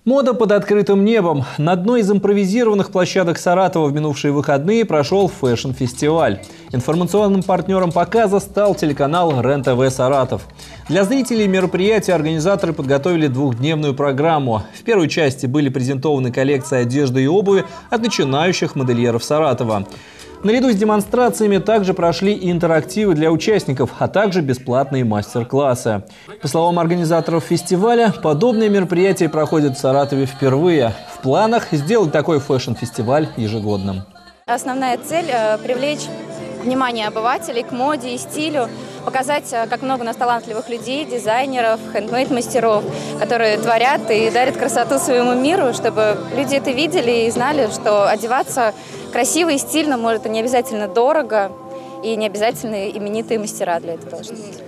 Мода под открытым небом. На одной из импровизированных площадок Саратова в минувшие выходные прошел фэшн-фестиваль. Информационным партнером показа стал телеканал РЕН-ТВ «Саратов». Для зрителей мероприятия организаторы подготовили двухдневную программу. В первой части были презентованы коллекции одежды и обуви от начинающих модельеров Саратова. Наряду с демонстрациями также прошли и интерактивы для участников, а также бесплатные мастер-классы. По словам организаторов фестиваля, подобные мероприятия проходят в Саратове впервые. В планах сделать такой фэшн-фестиваль ежегодным. Основная цель – привлечь внимание обывателей к моде и стилю, показать, как много у нас талантливых людей, дизайнеров, хендмейд-мастеров, которые творят и дарят красоту своему миру, чтобы люди это видели и знали, что одеваться красиво и стильно может, и не обязательно дорого, и не обязательно именитые мастера для этого должны быть.